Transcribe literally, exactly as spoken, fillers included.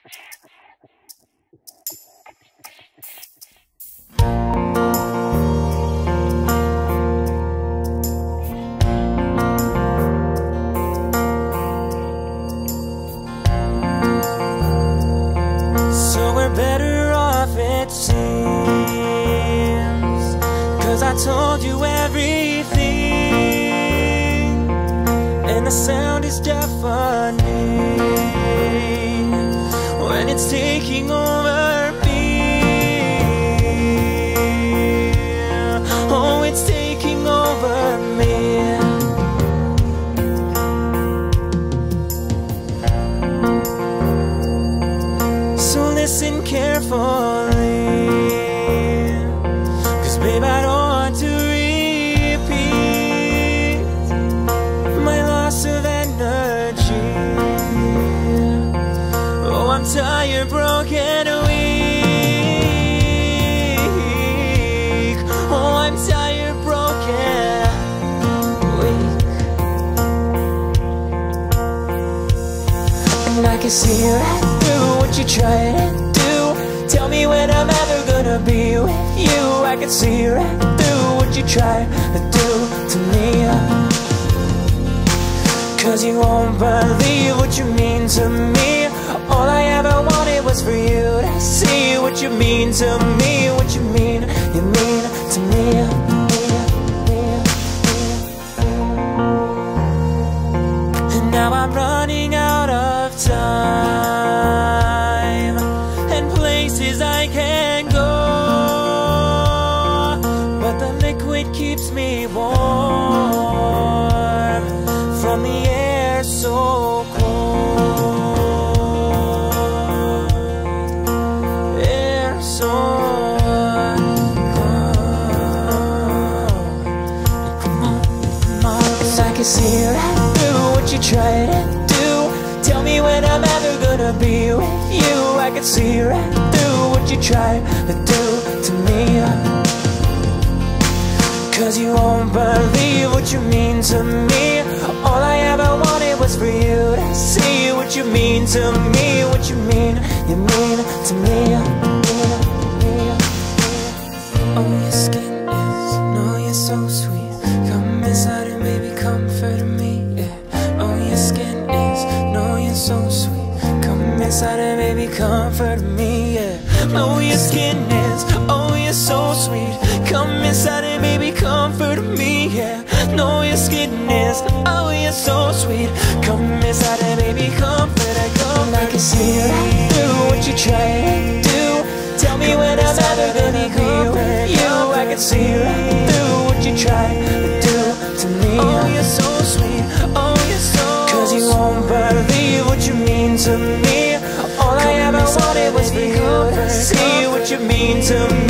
Better off it seems, 'cause I told you everything, and the sound is deafening when it's taking over me. Oh, it's taking over me. Listen carefully, 'cause babe, I don't want to repeat my loss of energy. Oh, I'm tired, broken, weak. Oh, I'm tired, broken, weak. And I can see right through what you tried. Tell me when I'm ever gonna be with you. I can see right through what you try to do to me. 'Cause you won't believe what you mean to me. All I ever wanted was for you to see what you mean to me. What you mean, you mean to me. And now I'm running out of time and places I can go, but the liquid keeps me warm from the air so cold. Air so cold. Come on, come on. 'Cause I can see right through what you try to do. Tell me when I'm ever gonna be with you. I can see right through what you try to do to me. 'Cause you won't believe what you mean to me. All I ever wanted was for you to see what you mean to me. What you mean, you mean to me. Oh, your skin is, no, you're so sweet. Come inside and baby comfort me, yeah. Oh, your skin is, no, you're so sweet. Come inside and baby comfort me, yeah. Oh, your skin is, oh, you're so sweet. Come inside and baby comfort me, yeah. No, your skin is, oh, you're so sweet. Come inside and baby comfort, I come. I can see right through what you try to do. Tell me when I'm ever gonna be with you. I can see right through what you try to do to me. Oh, you're so sweet, oh, you're so sweet. 'Cause you won't believe what you mean to me. All I ever wanted was for you to see what you mean to me.